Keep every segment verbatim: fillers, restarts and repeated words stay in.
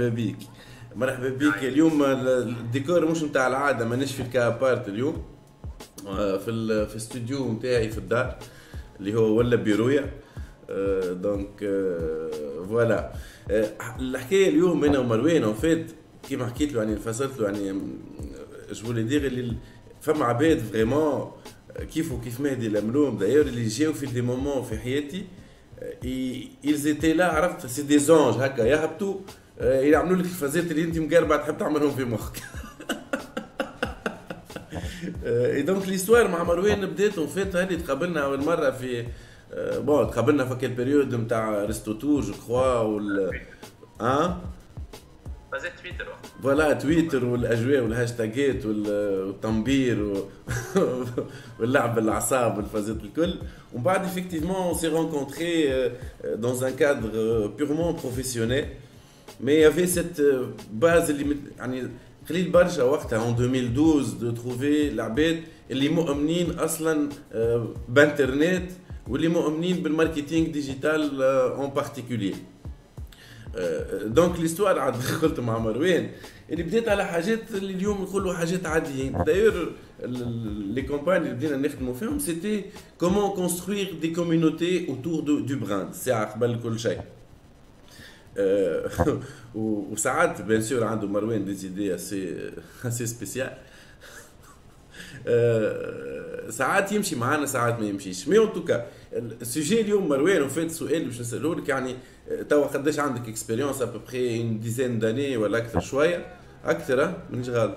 مرحبا بيك. مرحبا بيك اليوم. الديكور مش نتاع العاده، مانيش في الكابارت اليوم. آه، في ال- في الاستوديو نتاعي في الدار اللي هو ولا بيرويا. آه، دونك آه، فوالا. آه، الحكايه اليوم انا ومروان وفات كيما حكيت له، يعني فسرت له، يعني جو فولي دير اللي فما عباد فريمون كيف وكيف مهدي الاملوم دايور اللي جاو في دي مومون في حياتي. ils étaient là، عرفت، سي دي زونج هكا يهبطوا، آه، يعملوا لك الفازات اللي انت مقربه تحب تعملهم في مخك. اي دونك ليستوار مع مروان بدات وفات هذه تقابلنا اول مره في آه، بون تقابلنا في كل بريود نتاع ريستو تور جو كخوا وال اه فازت تويتر وقت. فوالا تويتر والاجواء والهاشتاجات وال- والتنبير و- واللعب بالاعصاب والفازات الكل. ومن بعد effectivement on s'est rencontrés euh, dans un cadre euh, purement professionnel. Mais il y avait cette euh, base اللي مت- يعني قليل برشا وقتها en deux mille douze de trouver العباد اللي مؤمنين اصلا آه، بانترنت واللي مؤمنين بالماركتينغ ديجيتال en particulier. دونك ليستوار عاد دخلت مع مروان اللي بديت على حاجات اللي اليوم يقولوا حاجات عاديين. دايور لي كومباني اللي بدينا نخدموا فيهم سيتي كومون كونستروير دي كوميونيتي اوتور دو دو براند ساعه قبل كل شيء. آه، و- وساعات بيان سور عنده مروان دي زيدي اسي اسي سبيسيال. آه، ساعات يمشي معانا ساعات ما يمشيش. مي اون توكا السوجي اليوم مروان وفات سؤال باش نسالوه لك، يعني آه، توا قداش عندك اكسبيريونس ابوبخي اون ديزين داني ولا اكثر شويه اكثر؟ آه، مانيش غلط.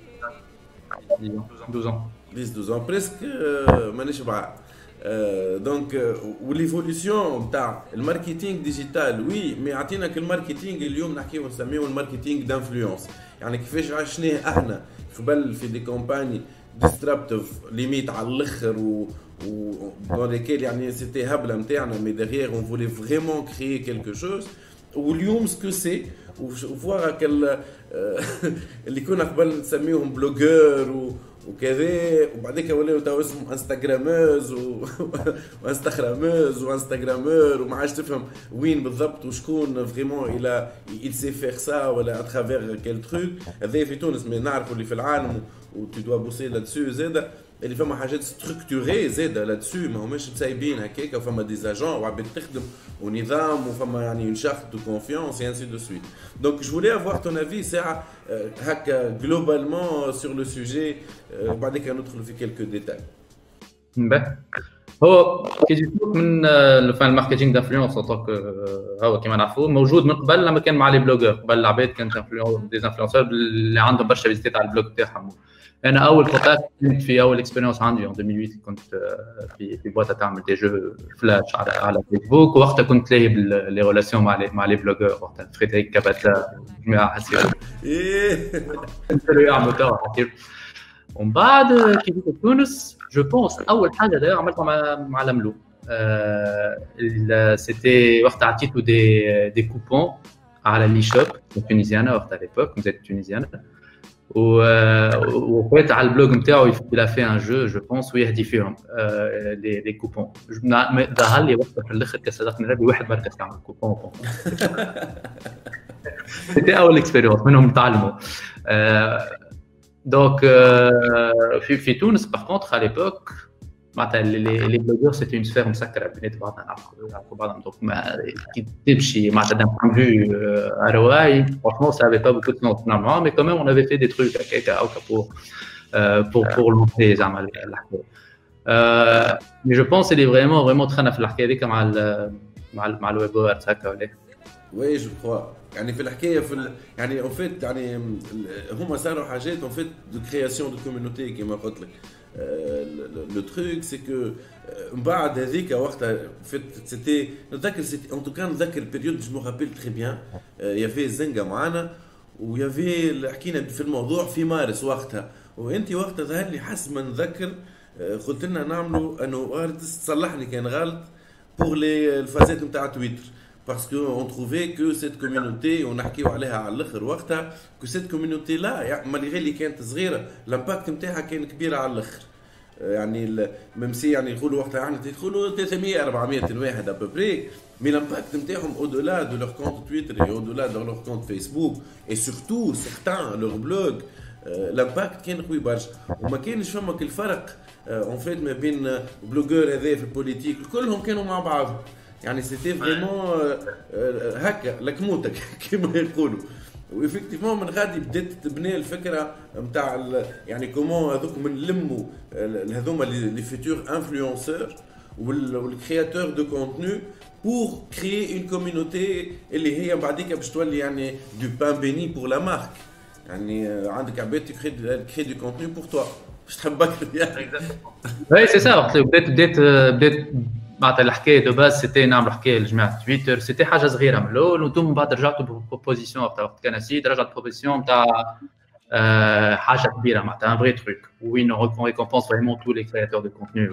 douze ans. dix douze ans بريسك. آه، مانيش بعاد. آه، دونك آه، وليفوليسيون نتاع الماركتينغ ديجيتال وي، مي عطيناك الماركتينغ اليوم نحكيو نسميو الماركتينغ دانفلونس. يعني كيفاش عشناه احنا قبل في دي كومباني ديسترابتيف ليميت على الاخر و و دون ليكيل يعني سيتي هبله نتاعنا، مي ديغيير اون فولي فريمون كريي كيلكو شوز. واليوم سكو سي وفواغ كال اللي كنا قبل نسميهم بلوجور و وكذا، وبعديك ولاو تو اسمهم انستغراموز و... وانستغراموز وانستغرامور، وما عادش تفهم وين بالضبط وشكون فريمون الى il sait faire ça ولا اترافير كيل تروك. هذا في تونس مي نعرفوا اللي في العالم و tu dois bosser là-dessus زاده، اللي فما حاجات ستركتوري زاده لاتسو، ما هماش مسايبين هكاك، وفما دي زاجون وعباد تخدم ونظام وفما يعني اون شارت دو كونفيونس اي انسي دو سويت. دونك جو فولي افوار تون افي ساعه آه، هكا جلوبالمون سور لو سوجي، وبعديك ندخلوا في كيلكو ديتاي. باهي. هو كي جيتوك من آه، فان الماركتينغ دانفلونس طونك هو كيما نعرفوه موجود من قبل لما كان مع لي بلوجر. قبل العباد كانت انفلونس دي انفلونسور اللي عندهم برشا فيزيتات على البلوج تاعهم. انا اول كونتاكت كنت في اول اكسبيريونس عندي في ألفين وثمانية كنت آه، في في بواطه تعمل دي جو فلاش على على فيسبوك، وقتها كنت لاهي لي ريلاسيون مع لي مع لي بلوجر. وقتها فريدريك كاباتا جماعه حسيت ايه كانوا يعملوا توا حسيت. ومن بعد كي جيت تونس جو بونس اول حاجه داير عملتها مع مع لملو آه سيتي وقت عطيتو دي دي كوبون على لي شوب تونيزيانا وقتها ليبوك مازالت تونيزيانا، وفات على البلوج نتاعو il a fait un jeu je pense ويهدي فيهم آه لي لي كوبون. ظهر لي وقتها في الاخر كصدقني ربي واحد مركز يعمل كوبون. سيتي اول اكسبيريونس منهم نتعلموا. آه دونك euh, في في تونس باغ كونتر على ليبوك معناتها لي لي بلوجور سيتي اون سفير مسكره بينات بعضنا، نعرفوا بعضنا. دونك ما كي تمشي معناتها دان بوان فيو ار او اي فرانشمون سا افي با بوكو دو سونس نورمالمون، مي كوميم اون افي في دي تروك هكاك هاكا بور بور بور لونسي زعما الحكايه. مي جو بونس اللي فريمون فريمون دخلنا في الحكايه هذيك مع ال مع ال مع الويب ارت هكا ولا وي جو كخوا. يعني في الحكايه في ال... يعني اون فيت يعني هما صاروا حاجات اون فيت دو كرياسيون دو كوميونيتي كيما قلت لك. لو تروك سي كو من بعد هذيك وقتها فيت سيتي نتذكر سيتي ان توكا نتذكر البيريود جو مو رابيل تري بيان. يافي زنقه معانا ويافي حكينا في الموضوع في مارس وقتها، وانت وقتها ظهر لي حسب ما نتذكر قلت لنا نعملوا انه ارتست صلحني كان غلط بور لي الفازات نتاع تويتر. Parce qu'on trouvait que cette communauté, on a حكيوا عليها على الاخر وقتها que cette communauté là malgré اللي كانت صغيره الامباكت نتاعها كان كبير على الاخر. يعني ميم سي يعني يقولوا وقتها احنا تدخلوا ثلاثمية أربعمية واحد ابوبري مي لامباكت نتاعهم او دولا دو لور كونت تويتر اي او دولا دو لور كونت فيسبوك اي سورتو سيغتان لور بلوغ لامباكت كان قوي برشا وما كانش فما كل فرق اون فيت ما بين بلوغور هذا في البوليتيك كلهم كانوا مع بعض يعني سيتي فريمون هكا لكموتك كما يقولوا وإفكتيفمون من غادي بدات تبني الفكره نتاع يعني كومون هذوك من لموا هذوما لي فيتور انفلونسور والكرياتور دو كونتوني pour créer une communauté اللي هي بعديك باش تولي يعني du pain béni pour la marque يعني عندك عباد تكري دو كونتوني بور توا باش تحبك يعني وي سي سا وقت بدات بدات بدات معناتها الحكايه دو باز سيتي نعملوا حكايه لجماعه تويتر سيتي حاجه صغيره من الاول وانتم من بعد رجعتوا بروبوزيسيون وقت كان سيد رجعت بروبوزيسيون نتاع حاجه كبيره معناتها ان فري تروك وين اون ريكومبونس فريمون تو لي كرياتور دو كونتوني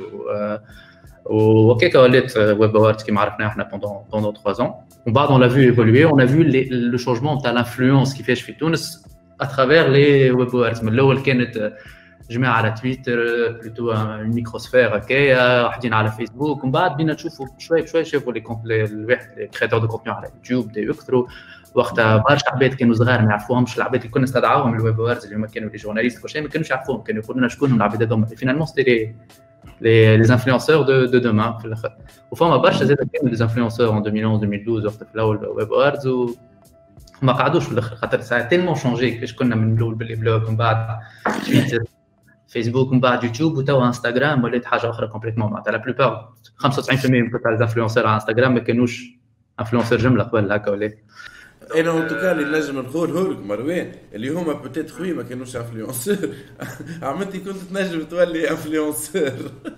وكيك ولات ويب اووردز كيما عرفنا احنا pendant pendant trois ans ومن بعد on l'a vu évoluer on a vu le changement نتاع l'influence كيفاش في تونس à travers les web awards من الاول كانت جماعه على تويتر بلوتو ميكروسفير هكايا واحدين على فيسبوك ومن بعد بدينا نشوفوا شوي بشوي شافوا لي كونت الواحد لي كرياتور دو كونتوني على يوتيوب بداو يكثروا وقتها برشا عباد كانوا صغار ما يعرفوهمش العباد اللي كنا نستدعاهم الويب اووردز اللي هما كانوا لي جورناليست كل شيء ما كانوش يعرفوهم كانوا يقولوا لنا شكون العباد هذوما فينالمون سيتي لي les les influenceurs de de demain في الاخر وفما برشا زاد كانوا لي انفلونسور en deux mille onze deux mille douze وقت في الاول ويب اووردز وما قعدوش في الاخر خاطر ساعه تيلمون شونجي كيفاش كنا من الاول باللي بلوغ ومن بعد تويتر فيسبوك ومن بعد يوتيوب وتوا انستغرام ولات حاجه اخرى كومبليتمون معناتها لا بلوبار خمسة وتسعين بالمية من تاع الانفلونسور على انستغرام ما كانوش انفلونسور جمله قبل هكا ولا انا اون توكا اللي نجم نقوله لك مروان اللي هما بوتيت خويا ما كانوش انفلونسور عملتي كنت تنجم تولي انفلونسور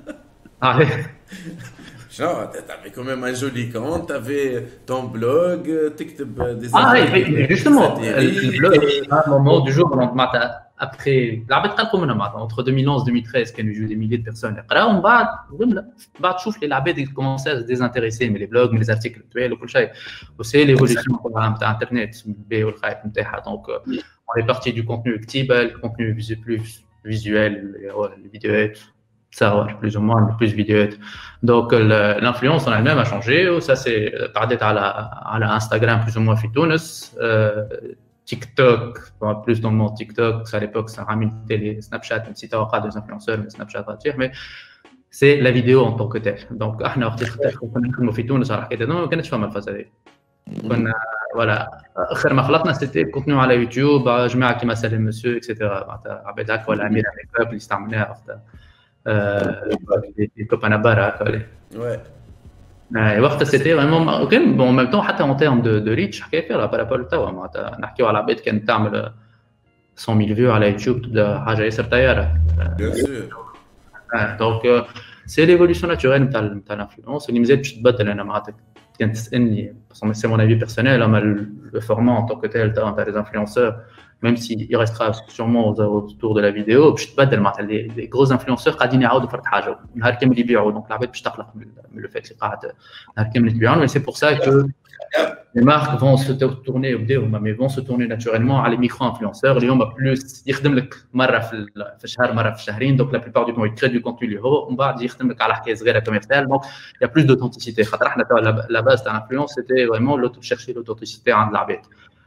شنو تعمل كوميم ان جولي كونت تافي طون بلوغ تكتب دي اه اي جوستومون البلوغ مومون دو جور معناتها ابخي العباد قلقوا منها معناتها entre deux mille onze deux mille treize كانوا يجوا دي ميليي ديرسون يقراو ومن بعد جمله بعد تشوف لي العباد كومونسي ديزانتيريسي من لي بلوغ من لي زارتيكل تويل وكل شيء وسي ليفولوسيون نتاع انترنت بالبي والخايب نتاعها دونك on est parti du contenu كتيبه le contenu plus visuel les vidéos savoir plus ou moins plus vidéos donc l'influence en elle-même a changé ou ça c'est تعدت على على Instagram plus ou moins في تونس TikTok plus dans le monde TikTok à l'époque ça ramène télé Snapchat même si tu as des influenceurs mais Snapchat va dire mais c'est la vidéo en tant que telle donc احنا وقت كنا في تونس على حكايه ما كانتش فما الفاز هذه كنا ولا اخر ما خلطنا سيتي كونتوني على يوتيوب جماعه كيما سالم مسيو اكسيتيرا معناتها عباد هكا ولا اميره ميك اب اللي استعملناها وقتها euh comme Anabara ouais اي وقتها سيتي فريمون كان بون ميم طون حتى اون تيرم دو دو ريتش حكايه فيها بارابول توا معناتها نحكيو على عباد كانت تعمل مية مية فيو على يوتيوب تبدا حاجه ياسر طياره بيان سور دونك سي ليفولوسيون ناتوريل نتاع نتاع الانفلونس اللي مازال باش تتبدل انا معناتها كانت تسالني سي مون افي بيرسونيل اما لو فورمون ان طون كو تاع لي انفلونسور même s'il restera sûrement autour de la vidéo باش تبدل معناتها لي غروز انفلونسور قاعدين يعاودوا فرق حاجه نهار كامل يبيعوا دونك العباد باش تقلق من لو فات اللي قاعد نهار كامل يبيعوا مي سي بور سا كو les marques vont se tourner وبداو هما mais vont se tourner naturellement على les micro influenceurs اللي هما بلوس يخدم لك مره في في الشهر مره في الشهرين دونك لا بليبار دو طون يكري دو كونتوني اللي هو ومن بعد يخدم لك على حكايه صغيره كوميرسيال دونك يا بلوس d'authenticité خاطر احنا تاع لا باز تاع الانفلونس سيتي فريمون لو تشيرشي l'authenticité عند العباد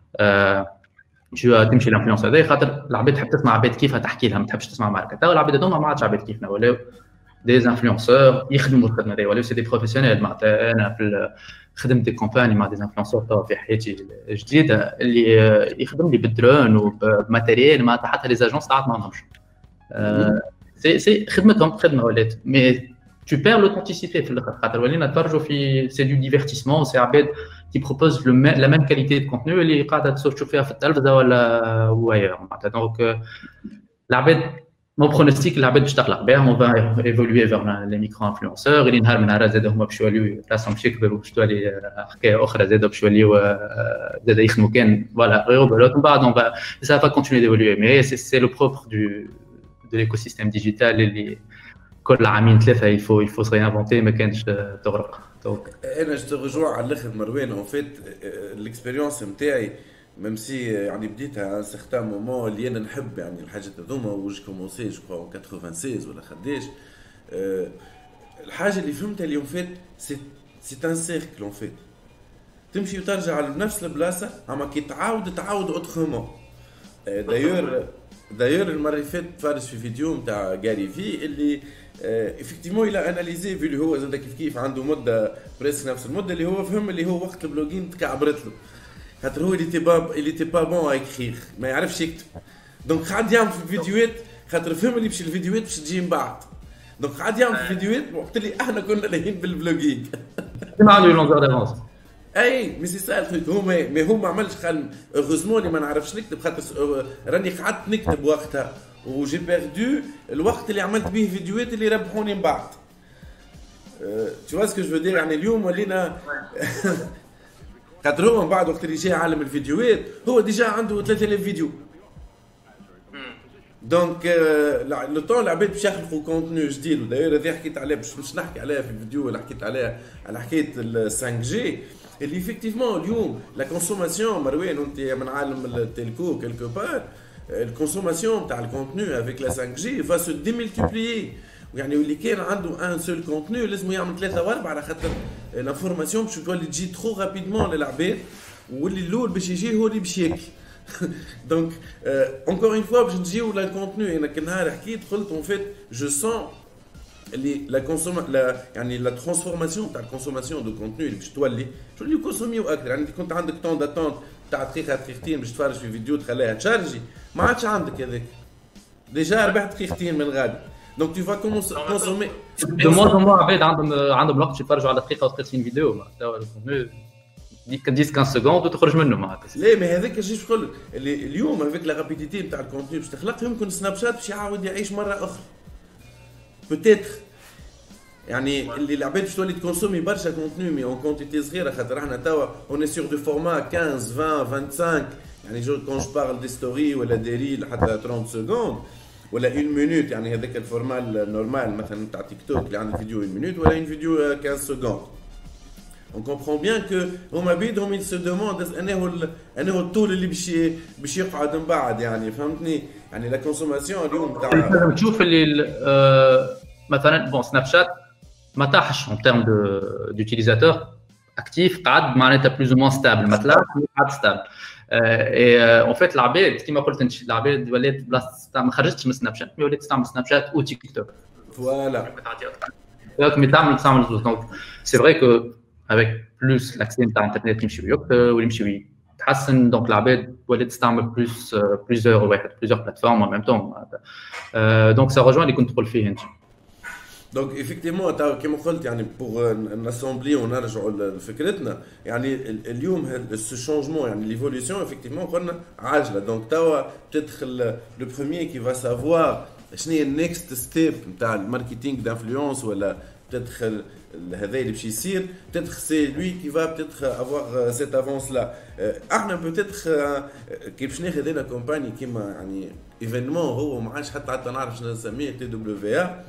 جو تمشي الانفلونس هذا خاطر العباد تحب تسمع عباد كيفها تحكي لها ما تحبش تسمع ماركه تاع العباد هذوما ما عادش عباد كيفنا ولاو دي انفلونسور يخدموا الخدمه هذه ولاو سي دي بروفيسيونيل معناتها انا في خدمت دي كومباني مع دي انفلونسور توا في حياتي الجديده اللي يخدم لي بالدرون وبماتيريال معناتها حتى لي زاجونس ساعات ما عندهمش سي سي خدمتهم خدمه ولات مي tu perds l'authenticité في الاخر خاطر ولينا نتفرجوا في سي دو ديفيرتيسمون سي عباد qui propose le même, la même qualité de contenu اللي قاعده تشوفها في التلفزه ولا واير معناتها دونك العباد مو برونستيك العباد باش تقلق بها اون فا ايفولوي فيغ لي ميكرو انفلونسور اللي نهار من نهار زاد هما باش يوليو راسهم باش يكبروا باش تولي حكايه اخرى زاد باش يوليو زاد يخدموا كان فوالا غير بلوت من بعد اون فا سا فا كونتينيو ديفولوي مي سي سي لو بروبر دو دو ليكوسيستيم ديجيتال اللي كل عامين ثلاثه يفو يفو سي انفونتي ما كانش تغرق انا جو رجوع على الاخر مروان اون فيت الاكسبيريونس نتاعي ميم سي يعني بديتها ان سيغتان مومون اللي انا نحب يعني الحاجات هذوما وج كومونسي جو كخوا ثمانية ولا خداش. أه الحاجه اللي فهمتها اليوم فات سي سي ان سيركل اون فيت، تمشي وترجع لنفس البلاصه اما كي تعاود تعاود اوترومون. دايور دايور المره اللي فاتت تفرج في فيديو نتاع غاري في اللي افكتيمون الى اناليزي في اللي هو زاد كيف كيف عنده مده بريس نفس المده اللي هو فهم اللي هو وقت البلوجين تكعبرت له، خاطر هو اللي تي با اللي تي با بون اكريغ ما يعرفش يكتب، دونك قعد يعمل في الفيديوهات خاطر فهم اللي باش الفيديوهات باش تجي من بعد، دونك قعد يعمل في الفيديوهات وقت اللي احنا كنا لاهين بالبلوجين. ما عنده لونغور دافونس. اي مي سي سا التروك، هو ما مي هو ما عملش قال اوغوزمون اللي ما نعرفش نكتب خاطر راني قعدت نكتب وقتها وجي بيردو الوقت اللي عملت به فيديوهات اللي ربحوني من بعد. تو فوا سكو جو دير يعني اليوم ولينا خاطر هو من بعد وقت اللي جاي عالم الفيديوهات هو ديجا عنده ثلاثة آلاف فيديو. دونك لو طون العباد باش يخلقوا كونتوني جديد، وداير هذه حكيت عليها باش مش نحكي عليها في الفيديو اللي حكيت عليها على حكايه ال خمسة جي اللي افكتيفمون اليوم لا كونسوماسيون مروان وانت من عالم التلكو كيلكو بار الكونسوماسيون تاع الكونتوني افيك لا خمسة جي فا سو ديملتيبليي، يعني اللي كان عنده ان سول كونتوني لازم يعمل ثلاثه واربعه على خاطر لانفورماسيون باش تولي تجي ترو رابيدمون للعباد، واللي الاول باش يجي هو اللي باش ياكل. دونك اونكور اون فوا باش نجيو للكونتوني. انا كل نهار حكيت قلت اون فيت جو سون اللي لا كونسوم لا يعني لا ترانسفورماسيون تاع الكونسوماسيون دو كونتوني اللي باش تولي تولي كونسوميو اكثر. يعني انت كنت عندك طون داتونت تاع دقيقه دقيقتين باش تفرج في فيديو تخليها تشارجي، ما عادش عندك هذاك ديجا ربحت دقيقتين من الغالي. دونك تو فا كونسومي دو موان دو موان عباد عندهم عندهم وقت باش يتفرجوا على دقيقه وثلاثين فيديو معناتها ديك عشرة خمسطاش سكوند وتخرج منه معناتها. لا ما هذاك ايش نقول لك اللي اليوم هذيك لا رابيديتي نتاع الكونتوني باش تخلق يمكن سناب شات باش يعاود يعيش مره اخرى بوتيتر. يعني اللي العباد باش تولي تكونسومي برشا كونتوني مي اون كونتيتي صغيره خاطر احنا توا اون سور دو فورما خمسة عشرة عشرين خمسة وعشرين يعني جو كون جو بارل دي ستوري ولا دي ريل حتى ثلاثين سكوند ولا واحد مينوت، يعني هذاك الفورما النورمال مثلا تاع تيك توك اللي عنده فيديو واحد مينوت ولا فيديو خمسطاش سكوند. On comprend bien que هما بيدهم ils se demandent انه انه الطول اللي باش باش يقعد من بعد، يعني فهمتني؟ يعني لا كونسوماسيون اليوم تاع لازم تشوف اللي مثلا بون سناب شات ما طاحش en termes de d'utilisateur actif قعد معناتها بلوز او موان ستابل ما طلعش قعد ستابل. اي اون فيت العباد كيما قلت انت العباد ولات بلاصه ما خرجتش من سناب شات ولات تستعمل سناب شات و تيك توك. فوالا دونك مي تعمل تعمل دونك سي فري كو avec plus l'accès à internet يمشي يكثر ويمشي يتحسن. دونك العباد ولات تستعمل plus plusieurs واحد plusieurs plateformes en même temps. دونك سا رجوان اللي كنت تقول فيه انت. دونك ايفيكتيمون كيما قلت يعني بور ناسومبلي ونرجعوا لفكرتنا، يعني اليوم سو شونجمون يعني ليفوليسيون ايفيكتيمون قلنا عاجله. دونك توا تدخل لو بروميير كي فا سافوار شنو هي النيكست ستيب نتاع الماركتينغ دانفلونس ولا تدخل هذا اللي باش يصير peut-être c'est lui qui va peut-être avoir cette avance là. احنا peut-être كي باش ناخذ هنا كومباني كيما يعني ايفينمون هو ما عادش حتى حتى نعرف شنو نسميه تي دبليو ا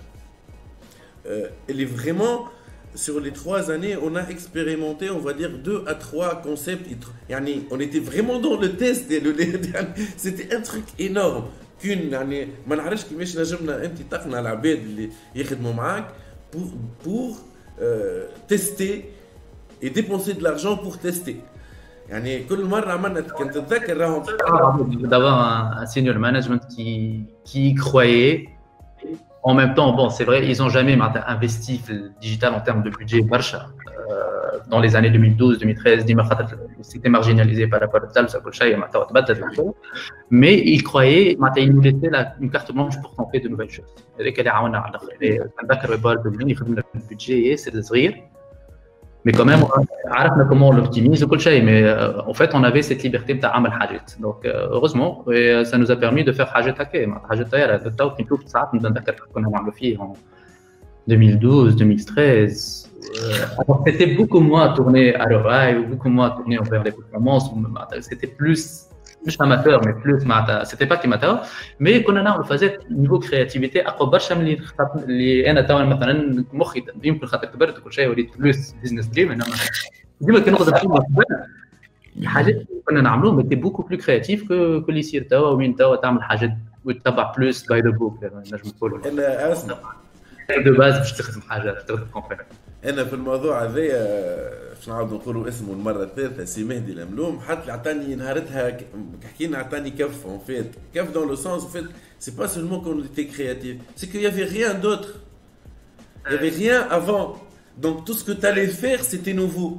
اللي فريمون sur les trois années on a expérimenté on va dire deux à trois concepts يعني on était vraiment dans le test c'était un truc énorme كون يعني ما نعرفش كيفاش نجمنا انت تقنع العباد اللي يخدموا معاك pour pour Euh, tester et dépenser de l'argent pour tester. يعني كل مرة عملنا كنت تتذكر راهم d'avoir un senior management qui qui croyait en même temps. Bon, c'est vrai, ils ont jamais investi le digital en termes de budget برشا dans les années deux mille douze deux mille treize ديما خاطر c'était marginalisé par rapport à ça كل شيء معناتها تبدل. mais ils croyaient معناتها ils nous laissaient une carte blanche pour tenter de nouvelles choses. هذاك اللي عاوننا على الاخر. نتذكر برضه يخدمنا في البيدجي ياسر صغير mais quand même عرفنا comment l'optimiser وكل شيء. mais en fait on avait cette liberté نتاع عمل حاجات. donc heureusement ça nous a permis de faire حاجات هكا معناتها حاجات طياره. تو كي نشوف ساعات نتذكر كنا نعملوا فيه deux mille douze deux mille treize. Euh, alors c'était beaucoup moins tourné à l'oreille ou beaucoup moins tourné envers les performances. C'était plus, plus amateur, mais plus c'était pas amateur. Mais quand on a faisait niveau créativité, أقوى برشا من اللي اللي أنا توا مثلا مخي يمكن خاطر كبرت وكل شيء وليت plus business driven. إنما ديما كي نقدر نقول الحاجات اللي كنا نعملوهم étaient beaucoup plus créatifs que que اللي يصير توا وين توا تعمل حاجات وتتبع بلوس باي ذا بوك نجم نقولوا انا اسمع دو باز باش تخدم حاجه باش تخدم كومباني. انا في الموضوع هذايا باش نعاود نقولوا اسمه المره الثالثه سي مهدي الملوم حتى اللي عطاني نهارتها حكينا عطاني كف اون فيت كف دون لو سونس فيت سي با سولمون كون ايتي كرياتيف سي كو يافي ريان دوتر يافي ريان افون دونك تو سكو تالي فير سيتي نوفو.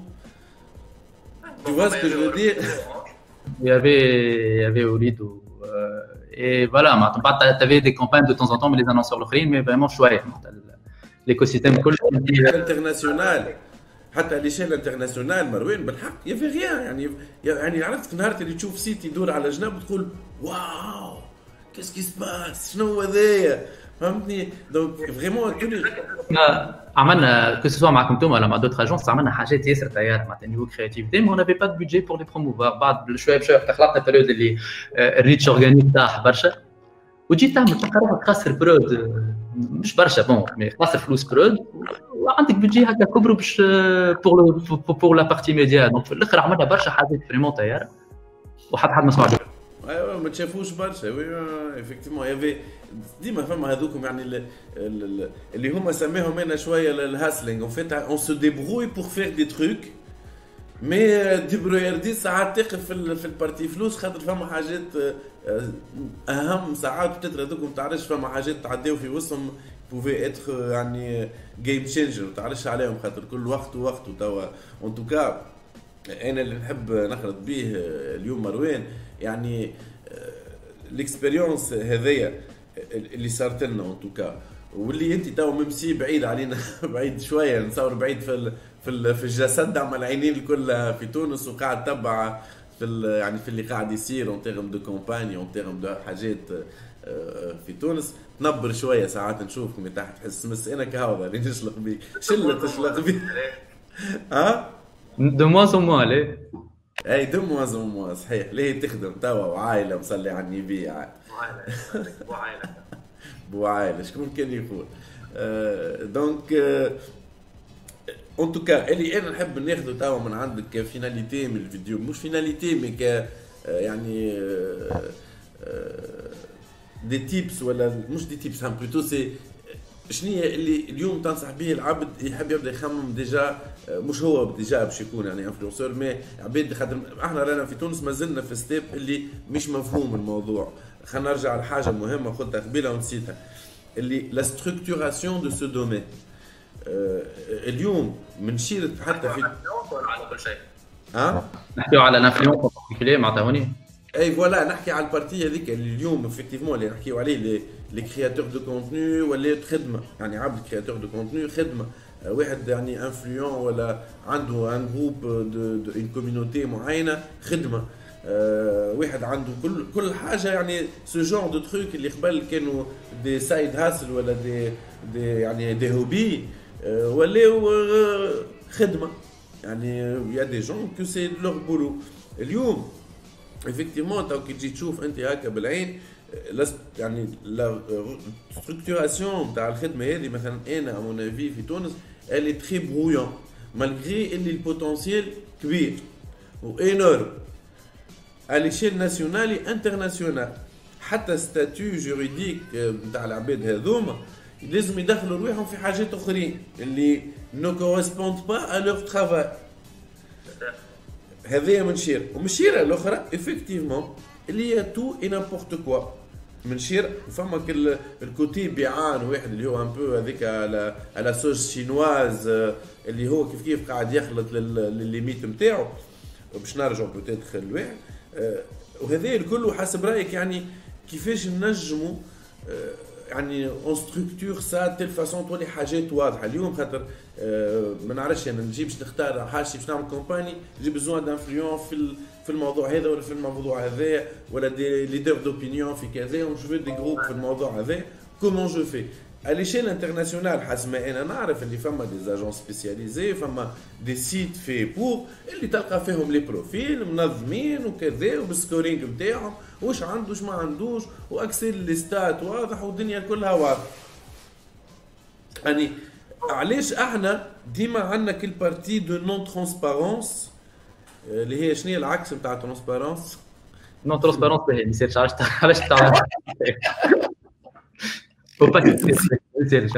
Tu vois ce que je veux dire? Il y avait, il y avait Oulid ou, euh, et voilà, tu avais des campagnes de temps en temps, mais les annonceurs l'offrent, mais vraiment chouette. L'écosystème cool. International. حتى على l'échelle internationale مروان بالحق يافي ريان يعني يعني عرفت نهار اللي تشوف سيت يدور على جنب وتقول واو كيس كي سباس شنو هذايا فهمتني دونك فريمون كل عملنا que ce soit معكم انتم ولا مع d'autres agences عملنا حاجات ياسر طيار معناتها نيفو كرياتيفيتي ما on n'avait pas de budget pour les promouvoir بعد شويه بشويه خلطنا البريود اللي الريتش اورجانيك تاعها برشا وجيت تعمل تقرر تخسر برود مش برشا بون مي خسر فلوس برود وعندك بيجي هكا كبروا باش بور بور لا بارتي ميديا دونك في الاخر عملنا برشا حاجات فريمون طياره وحد حد ما سمعش. ايوه ما تشافوش برشا وي افكتيمون يافي ديما فما هذوكم يعني اللي هما سميهم انا شويه الهاسلينغ اون فيت اون سو ديبروي بور فير دي تروك مي ديبرويردي ساعات تقف في في البارتي فلوس خاطر فما حاجات اهم ساعات بتتر هذوكم ما تعرفش فما حاجات تعديو في وسطهم بوفي اتر يعني جيم تشينجر ما تعرفش عليهم خاطر كل وقت ووقته توا اون توكا انا اللي نحب نخلط به اليوم مروان يعني الاكسبيريونس هذيا اللي صارت لنا اون توكا واللي انت تو ممسي بعيد علينا بعيد شويه نصور بعيد في في في الجسد مع العينين الكل في تونس وقاعد تبع في يعني في اللي قاعد يصير اون تيرم دو كومباني اون تيرم دو حاجات في تونس تنبر شويه ساعات نشوفكم تحت تحس مس انا كهذا اللي نشلق بيه شله تشلق بيه ها دو موز او موا ليه اي دو موز او موا صحيح ليه تخدم توا وعائله مصلي على النبي عاد بو عائله بو عائله شكون كان يقول دونك اون توكا اللي انا نحب ناخذه توا من عندك كفيناليتي من الفيديو مش فيناليتي مي ك يعني دي تيبس ولا مش دي تيبس هم بلوتو سي شنو اللي اليوم تنصح به العبد يحب يبدا يخمم ديجا مش هو ديجا باش يكون يعني انفلونسور مي عباد خاطر احنا رانا في تونس مازلنا في ستيب اللي مش مفهوم الموضوع. خلينا نرجع لحاجه مهمه قلتها قبيله ونسيتها اللي لا ستركتوراسيون دو سو دومين. اليوم من شيرة حتى في على كل شيء ها نحكيو على الانفلونس بارتيكولير معناتها هوني اي فوالا نحكي على البارتي هذيك اللي اليوم افكتيفمون اللي نحكيو عليه لي لي كرياتور دو كونتوني ولا خدمه يعني عبد كرياتور دو كونتوني خدمه واحد يعني انفلونس ولا عنده ان جروب دو اون كوميونيتي معينه خدمه أه واحد عنده كل كل حاجه يعني سو جون دو تروك اللي قبل كانوا دي سايد هاسل ولا دي دي يعني دي هوبي أه ولاو خدمه يعني يا دي جون كو سي لور بولو. اليوم effectivement تو كي تجي تشوف انت هكا بالعين يعني لا ستركتوراسيون تاع الخدمه هذه مثلا انا مون افي في تونس اللي تري برويون مالغري اللي البوتنسيال كبير وانورم على ليشيل ناسيونالي انترناسيونال حتى ستاتيو جوريديك نتاع العباد هذوما لازم يدخلوا روحهم في حاجات اخرين اللي نو كوريسبوند با ا لور ترافاي. هذه من شير ومن شيره الاخرى افكتيفمون اللي هي تو اي نامبورت كوا من شير فما كل الكوتي بيعان واحد اللي هو ان بو هذيك على على سوس شينواز اللي هو كيف كيف قاعد يخلط للليميت نتاعو باش نرجعوا بوتيتر لواحد وهذا الكل حسب رايك يعني كيفاش ننجموا يعني اون ستركتور سا تيل فاسون تولي حاجات واضحه. اليوم خاطر أه ما نعرفش انا نجيب باش نختار حاجه باش نعمل كومباني نجيب بزوان دانفلونس في في الموضوع هذا ولا في الموضوع هذا ولا دي ليدر دوبينيون في كذا ونشوف دي جروب في الموضوع هذا كومون جو في على ليشيل انترناسيونال. حسب ما انا نعرف اللي فما دي زاجون سبيسياليزي فما دي سيت في بور اللي تلقى فيهم لي بروفيل منظمين وكذا وبالسكورينغ نتاعهم واش عنده واش ما عندوش واكسل ليستات واضح والدنيا كلها واضحه. يعني علاش احنا ديما عندنا كل بارتي دو نون ترانسبارونس اللي هي شنو هي العكس نتاع ترونسبارونس؟ نون ترونسبارونس باهي ما يصيرش علاش علاش تعمل يصيرش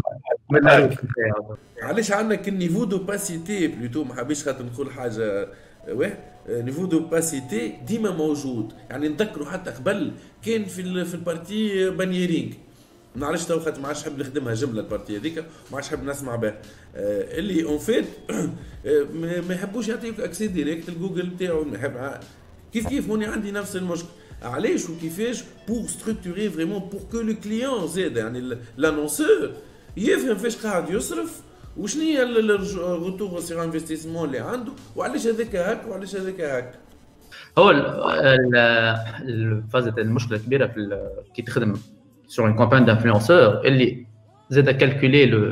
علاش عندنا كالنيفو دوباسيتي بلوتو ما حبيتش خاطر نقول حاجه واحد نيفو دوباسيتي ديما موجود يعني نذكروا حتى قبل كان في في البارتي بانييرينغ ما نعرفش تو خاطر ما عادش نحب نخدمها جمله البارتي هذيك ما عادش نحب نسمع بها اللي اون فيت ما يحبوش يعطيوك اكسي ديريكت الجوجل نتاعو نحب كيف كيف هوني عندي نفس المشكل علاش وكيفاش بور ستركتوري فريمون بور كو لو كليون زاد يعني لانونسور يفهم فاش قاعد يصرف وشنو هي الروتور سيغ انفستيسمون اللي عنده وعلاش هذاك هكا وعلاش هذاك هكا. هو الفازة المشكله الكبيره في كي تخدم sur une campagne d'influenceurs اللي زاد كالكولي لو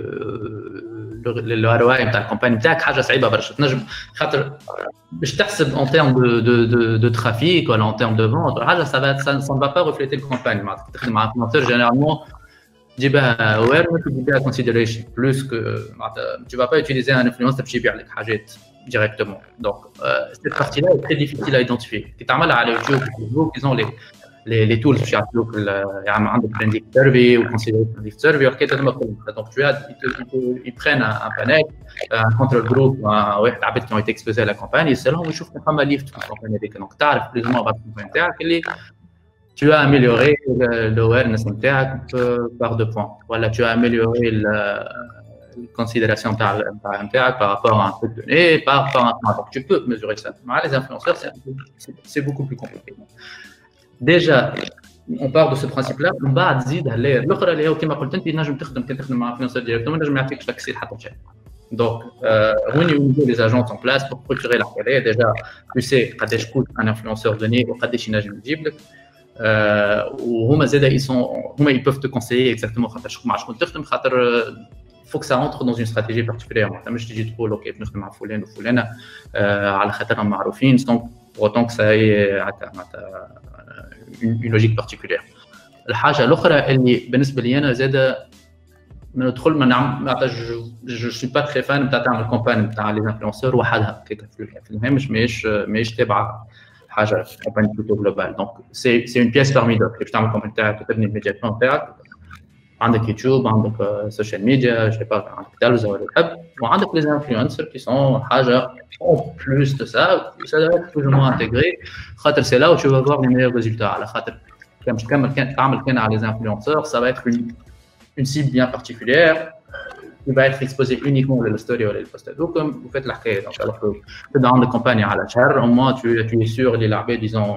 لو ار او اي نتاع الكامباني نتاعك حاجه صعيبه برشا تنجم خاطر باش تحسب en termes de de de de trafic ولا en termes de vente حاجه ça va ça ne va pas refléter le campagne معناتها تخدم مع influenceur généralement تجيبها awareness وتجيبها consideration plus que معناتها tu vas pas utiliser un influenceur باش يبيع لك حاجات directement donc euh, cette partie là est très difficile à identifier كي تعملها على يوتيوب فيسبوك ils ont les les les tools باش يعطيوك يعني عندك branding survey و consideration survey وحكايه هذوما كلهم donc tu as ils prennent un panel un control group واحد عباد qui ont été exposés à la campagne يسالهم ويشوفوا فما ليفت في الكامباني هذيك donc تعرف plus ou moins بعد الكامباني نتاعك اللي tu as amélioré l'awareness نتاعك par deux points ولا tu as amélioré la considération نتاعك par rapport à un truc donné par rapport à un point donc tu peux mesurer ça مع les influenceurs c'est c'est beaucoup plus compliqué. Déjà, on part de ce principe-là. On va dire d'aller. L'autre, elle est OK. Ma coltante, il n'a jamais تخدم كان تخدم مع influenceur directement, il n'a jamais يعطيكش l'accès حتى شيء. Donc, on est les agences en place pour procurer la relais. Déjà, tu sais قداش coûte un influenceur donné وقداش ينجم يجيب لك. وهما زادا ils sont, هما ils peuvent te conseiller exactement خاطر مع شكون تخدم خاطر faut que ça entre dans une stratégie particulière. معناتها مش تجي تقول OK نخدم مع فلان وفلانة على خاطرهم معروفين. Donc, pour autant que ça ait une, une logique particulière. الحاجه الاخرى اللي بالنسبه لي انا زاده ندخل ما نعمل جو سوي با تري فان نتاع تعمل كومباني نتاع لي انفلونسور وحدها كيك في الهامش ماهيش ماهيش تابعه حاجه كومباني بلوتو جلوبال دونك سي سي اون بيس بارمي دوت باش تعمل كومباني تاعك وتبني الميديا بلان تاعك عندك يوتيوب عندك سوشيال ميديا جو با عندك تلفزه ولا تحب وعندك لي انفلونسور كي سون حاجه en plus de ça ça doit être plus ou moins intégré خاطر c'est là où tu vas voir les meilleurs résultats على خاطر كان باش تكمل كان تعمل كان على les influenceurs ça va être une une cible bien particulière qui va être exposée uniquement dans la story ou les posts donc comme vous faites الحكايه donc alors que dans des campagnes على شهر au moins tu tu es sûr les العباد disons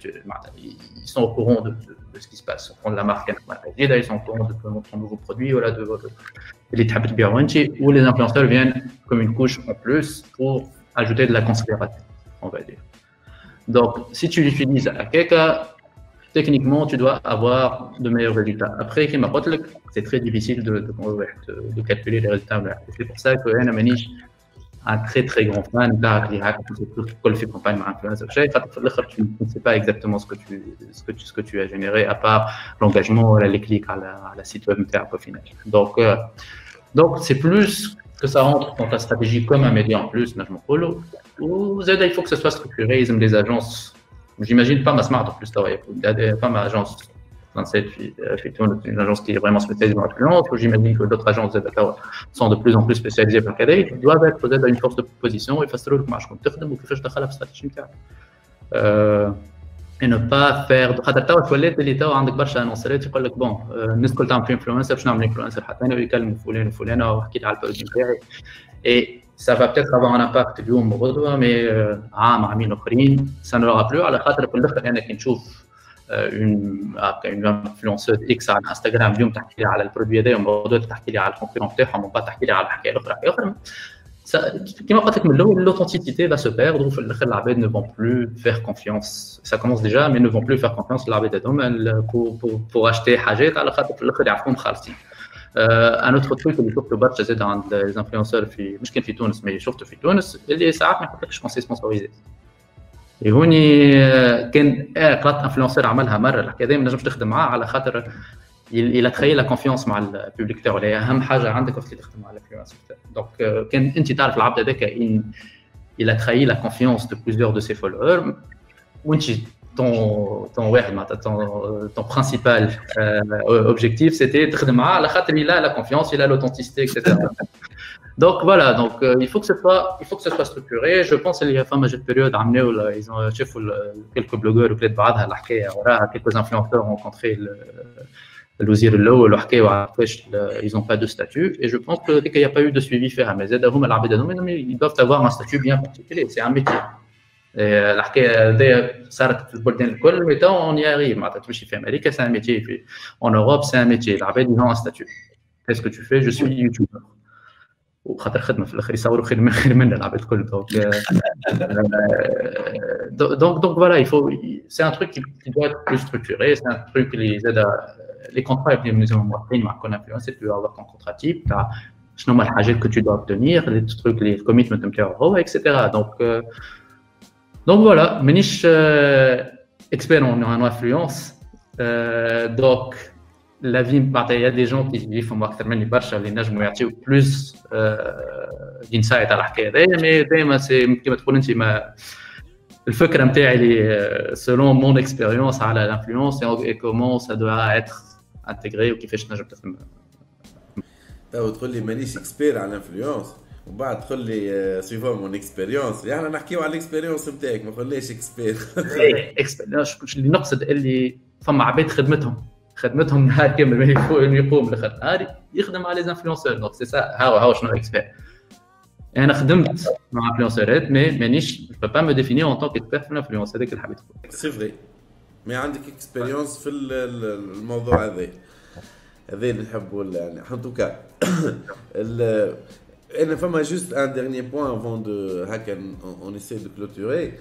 ils sont au courant de, de, de ce qui se passe on prend la marque ils sont au courant de ton nouveau produit ou là de votre les تحب تبيعوا انت ou les influenceurs viennent comme une couche en plus pour ajouter de la considération, on va dire. Donc, si tu l'utilises à quelqu'un, techniquement, tu dois avoir de meilleurs résultats. Après, c'est très difficile de, de, de, de calculer les résultats. C'est pour ça que Anna Manish, un très très grand fan, quand fait campagne influencer, tu ne sais pas exactement ce que tu, ce que tu, ce que tu as généré, à part l'engagement, les clics à la, à la site web au final. Donc, euh, donc c'est plus que ça rentre dans ta stratégie comme un média en plus, ou il faut que ce soit structuré, ils aiment les agences. J'imagine pas ma smart en plus, pas ma agence vingt-sept, une agence qui est vraiment spécialisée dans l'influence, ou j'imagine que d'autres agences sont de plus en plus spécialisées par le cadre, ils doivent être peut-être à une force de position et faire ce rôle que je compte ou que je te la stratégie. Et ne pas faire خاطر توا تولات اللي توا عندك برشا انونسرات يقول لك بون الناس الكل تعمل في انفلونسر باش نعمل انفلونسر حتى انا ويكلم فلان وفلانه وحكيت على البروجي نتاعي اي ça va peut-être avoir un impact اليوم وغدوه مي عام عامين اخرين ça ne l'aura plus على خاطر في الاخر انا كي نشوف اون اون انفلونسور اكس على انستغرام اليوم تحكي لي على البرودوي هذا وغدوه تحكي لي على الكونكورون تاعهم وبعد تحكي لي على الحكايه الاخرى اخرى كما قلت لك من الاول l'authenticité va se perdre وفي الاخر العباد ne vont plus faire confiance ça commence déjà mais ne vont plus faire confiance العباد هذوما pour pour pour acheter حاجات على خاطر في الاخر يعرفون خالصين ان اوتر تروك اللي شفته برشا زاد عند لي انفلونسور في مش كان في تونس مي شفته في تونس اللي ساعات ما يحطلكش كونسي سبونسوريزي هوني كان قرات انفلونسور عملها مره الحكايه دائما ما نجمش تخدم معاه على خاطر il a créé la confiance مع الببليك تاعو اللي اهم حاجه عندك وقت اللي تخدم مع الانفلونسور دونك كان انت تعرف العبد هذاك il a trahi la confiance de plusieurs de ses followers. Ton, ton, ton, ton principal euh, objectif, c'était il a la confiance, il a l'authenticité, et cetera. Donc voilà, donc euh, il faut que ce soit, il faut que ce soit structuré. Je pense qu'il y a pas mal de périodes amenées où ils ont cherché quelques blogueurs ou quelques influenceurs ont rencontré le الوزير الاول وحكاوا كيفاش ils ont pas de statut et je pense que dès qu'il n'y a pas eu de suivi فيها مازال هما العباد هذوما ils doivent avoir un statut bien particulier, c'est un métier. الحكايه هذه صارت في البلدان الكل مي تو اون ياريف معناتها تمشي في امريكا سي ان ميتي في اون اوروب سي ان ميتي العباد ils ont un statut. Qu'est-ce que tu fais? Je suis youtubeur. وخاطر خدمه في الاخر يصوروا خير من خير من العباد الكل. donc donc donc voilà, il faut c'est un truc qui, qui doit être plus structuré, c'est un truc qui les aide à les contrats et les موظفين مع كل influencer tu dois avoir ton contrat type تاع شنو هما الحاجات que tu dois obtenir les trucs les commitments نتاعو هو et cetera. donc euh, donc voilà, مانيش euh, expert en, en influence euh, donc la vie il y a des gens qui يفهموا اكثر مني برشا اللي نجموا يعطيو plus d'insight على الحكايه هذيا مي دائما سي كيما تقول انت ما الفكره نتاعي اللي selon mon expérience على l'influence et comment ça doit être intégré وكيفاش تنجم تخدم. تو تقول لي مانيش اكسبير على الانفلونس وبعد تقول لي سيفون مون اكسبيريونس يعني نحكيو على الاكسبيريونس نتاعك ما تقوليش اكسبير. اكسبيريونس اللي نقصد اللي فما عباد خدمتهم خدمتهم نهار كامل ما يقوم لخد نهار يخدم على لي انفلونسور. دونك سي سا هاو هاو شنو اكسبير. انا خدمت مع انفلونسورات مي مانيش جو با مو ديفينير اون طون كيكسبير في الانفلونس هذاك اللي حبيت نقول. سي فري مي عندك اكسبيريونس في الموضوع هذا هذا اللي نحبوا يعني ان توكا انا فما جوست ان ديرني بوين افون دو هكا اون ايساي دو كلوتوري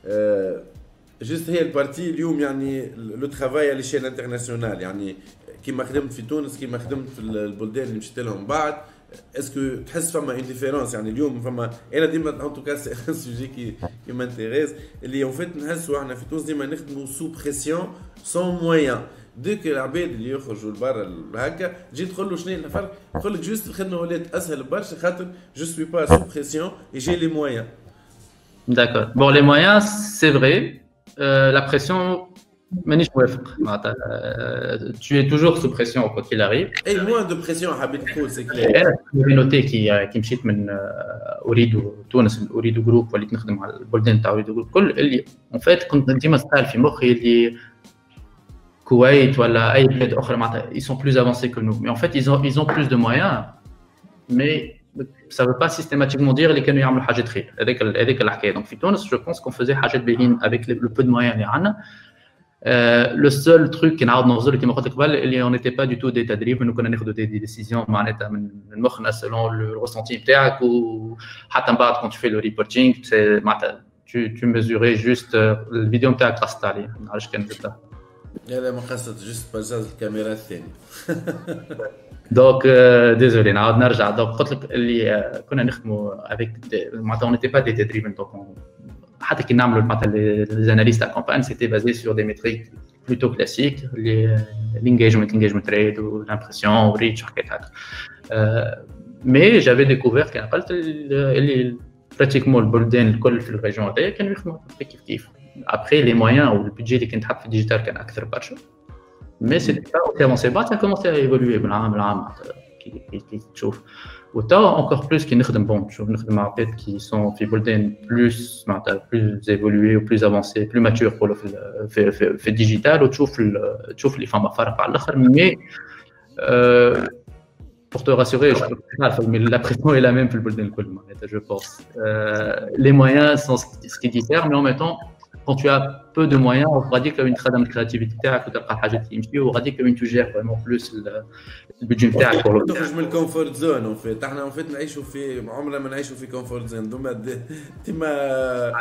جوست هي البارتي اليوم يعني لو ترافاي على ليشيل انترناسيونال يعني كيما خدمت في تونس كيما خدمت في البلدان اللي مشيت لهم بعد اسكو تحس فما اون ديفيرونس يعني اليوم فما انا ديما ان توكا سي سوجي كي كي مانتيريز اللي اون فيت نحسوا احنا في تونس ديما نخدموا سو بريسيون سون مويان ديك العباد اللي يخرجوا لبرا هكا تجي تقول له شنو الفرق يقول لك جوست الخدمه ولات اسهل برشا خاطر جو سوي با سو بريسيون اي جي لي مويان. D'accord. Bon, les moyens, c'est vrai. Euh, la pression, مانيش موافق معناتها tu es toujours sous pression quoi qu'il arrive. اي موان دو بريسيون حبيت نقول سي كلير. انا نوتي كي كي مشيت من اريد تونس اريد جروب وليت نخدم على البلدان تاع اريد جروب كل اللي ان فيت كنت ديما ستايل في مخي اللي كويت ولا اي بلاد اخرى معناتها ils sont plus avancés que nous mais en fait ils ont ils ont plus de moyens mais ça veut pas systématiquement dire اللي كانوا يعملوا حاجات خير. هذيك هذيك الحكايه. دونك في تونس جو بونس كون فازي حاجات باهين avec le peu de moyens اللي عندنا. le seul truc qui نعاود نغزر كيما قلت قبل اللي on n'était pas du tout des تدريب انه كنا ناخذوا دي ديسيزيون معناتها من مخنا selon le ressenti نتاعك وحتى من بعد quand tu fais le reporting c'est معناتها tu tu mesurais juste الفيديو نتاعك قصت عليه ما نعرفش كان جبتها. لا ما قصت جست بجاز الكاميرا الثانيه. دونك ديزولي نعاود نرجع. دونك قلت لك اللي كنا نخدموا افيك معناتها اون نيتي با دي تدريب دونك حتى كي نعملوا معناتها لي زاناليست تاع كومبان سيتي بازي سور دي ميتريك بلوتو كلاسيك l'engagement l'engagement rate ou l'impression ou reach حكايات هكا. مي جافي ديكوفير كان قلت اللي براتيكمون البلدان الكل في الريجون هذايا كانوا يخدموا كيف كيف. ابخي لي مويان والبيدجي اللي كان تحط في الديجيتال كان اكثر برشا مي سي با اوكي افونسي بعد سا كومونسي ا ايفولوي من عام لعام كي كي تشوف. وتا اونكور بلوس كي نخدم بون نشوف نخدم مع عباد كي سون في بلدان بلوس معناتها بلوس ايفولوي وبلوس افونسي بلو ماتور نقولوا في في في, في الديجيتال وتشوف تشوف اللي فما فرق على الاخر. مي pour te rassurer, je pense que la pression est la même في البلدان الكل معناتها je pense. Les moyens sont ce qui diffère mais en même temps quand tu as peu de moyens, on va dire qu'une خدمة créativité تاعك وتلقى حاجات يمشي و غادي كون tu gères vraiment plus البيدجي نتاعك. تخرج من الكومفورت زون اون فيت. احنا اون فيت نعيشوا في عمرنا ما نعيشوا في كومفورت زون دوما تما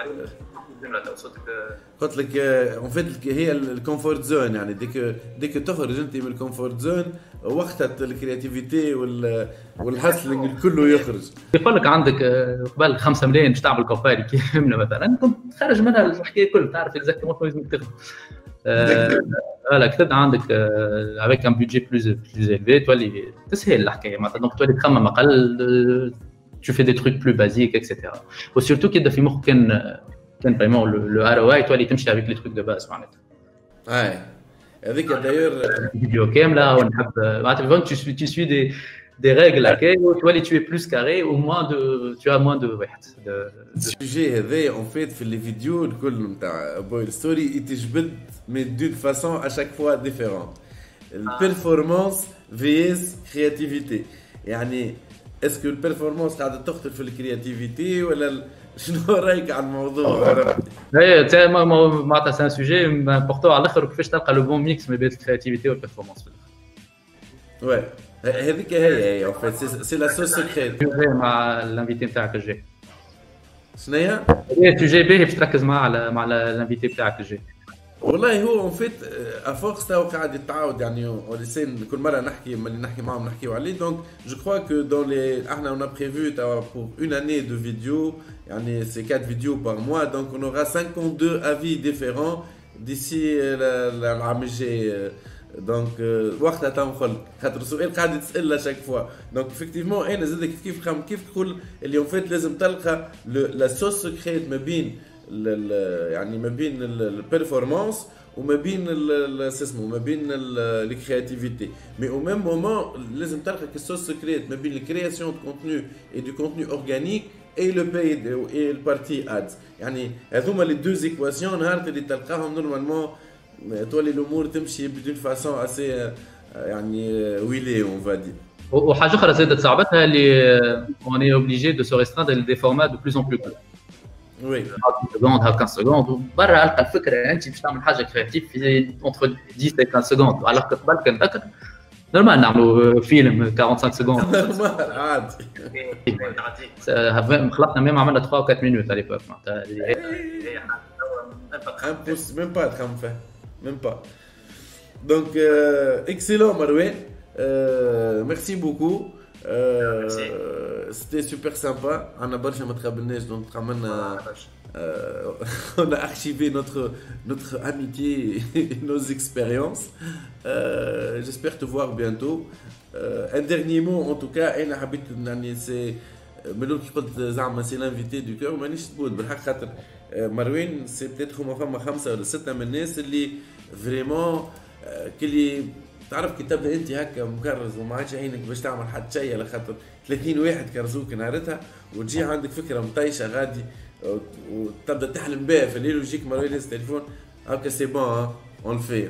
قلت لك اون فيت هي الكومفورت زون يعني ديك ديك تخرج انت من الكومفورت زون وقتها الكرياتيفيتي وال والحسلينج الكل يخرج. يقول لك عندك قبل خمسة ملايين باش تعمل كومباني كيما مثلا كنت تخرج منها الحكايه كل تعرف اكزاكتومون شنو لازم تخدم. فوالا كتبدا عندك افيك ان بودجي بلوز بلوز ايلفي تولي تسهل الحكايه معناتها دونك تولي تخمم اقل tu fais des trucs plus basiques, et cetera. Et surtout qu'il y a des films qui كان vraiment le, le R O I toi اللي تمشي avec les trucs de base معناتها. Ouais. Avec d'ailleurs Vidéo كاملة ونحب معناتها tu suis tu suis des des règles هكا toi tu es plus carré au moins de tu as moins de واحد de السوجي هذا en fait في les vidéos الكل نتاع بويل ستوري يتجبد mais d'une façon à chaque fois différente. البرفورمانس فيس كرياتيفيتي يعني اسكو البرفورمانس قاعده تخطر في الكرياتيفيتي ولا شنو رايك على الموضوع؟ اي تاع معناتها سان سوجي امبورطون على الاخر كيفاش تلقى لو بون ميكس ما بين الكرياتيفيتي والبرفورمانس. وي هذيك هي هي en fait c'est la sauce secrète. مع الانفيتي نتاعك الجاي شنو هي؟ هي سوجي باهي باش تركز معاه على مع الانفيتي بتاعك الجاي. والله هو en fait افوكس تاعو قاعد يتعاود يعني ولسان كل مره نحكي ملي نحكي معاهم نحكيو عليه دونك جو كخوا كو دون لي احنا اون بريفو تاع بور اون اني دو فيديو يعني سي quatre فيديو بار موا دونك اون اورا cinquante-deux افي ديفيرون ديسي العام الجاي دونك وقتها تنخل خاطر سؤال قاعد تسال شاك فوا دونك افكتيفمون انا زاد كيف كيف خم كيف تقول اللي اون فيت لازم تلقى لا سوس سكريت ما بين يعني ما بين البيرفورمانس وما بين اسمه ما بين الكرياتيفيتي مي او ميم مومون لازم تلقى السوس سكريت ما بين الكرياسيون دو كونتوني اي دو كونتوني اورغانيك اي لو بايد اي البارتي ادز يعني هذوما لي دو زيكواسيون نهار اللي تلقاهم نورمالمون تولي الامور تمشي بدون فاسون اسي يعني ويلي اون فادي. وحاجه اخرى زادت صعبتها اللي اون اي اوبليجي دو سو ريستراندر دي فورمات دو بلوس اون بلوس كور. وي سكوند هاكا سكوند وبرا القى الفكره انت باش تعمل حاجه كرياتيف في اونتر عشرة و خمستاشر سكوند على قبل كان ذاك نورمال نعملوا فيلم خمسة وأربعين سكوند نورمال عادي خلطنا ميم عملنا ثلاثة و أربعين مينوت على l'époque معناتها امبوس ميم با خمسة ميم با دونك اكسيلون مروان ميرسي بوكو سيتي سوبر سامبا انا برشا ما تقابلناش دونك تعملنا on a archivé notre notre amitié et nos expériences. Euh, j'espère te voir bientôt. Euh, un dernier mot en tout cas انا حبيت يعني سي ملون كي قلت زعما سي لانفيتي دو كور مانيش تبود بالحق خاطر مروان سي بتيت هما فما خمسه ولا سته من الناس اللي فريمون كلي تعرف كي تبدا انت هكا مكرز وما عادش عينك باش تعمل حتى شيء على خاطر ثلاثين واحد كرزوك نهارتها وتجي عندك فكره مطيشه غادي وتبدا تحلم بها في الليل ويجيك مروان يهز التليفون هكا سي بون اون في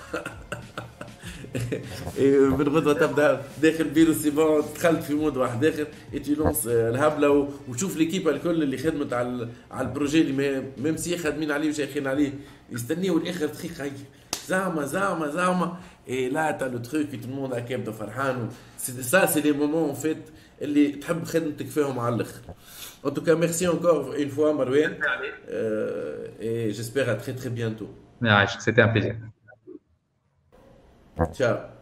من غدوه تبدا داخل بيرو سي بون دخلت في مود واحد داخل اي لونس الهبله وتشوف ليكيب الكل اللي خدمت على على البروجي اللي ميم سي خادمين عليه وشايخين عليه يستنيوا الاخر دقيقه زعما زعما زعما et là t'as le truc et tout le monde a كيبدا فرحان c'est ça c'est les moments en fait اللي تحب خدمتك فيهم على الاخر. En tout cas merci encore une fois Marouane euh, et j'espère à très très bientôt. C'était un plaisir. Ciao.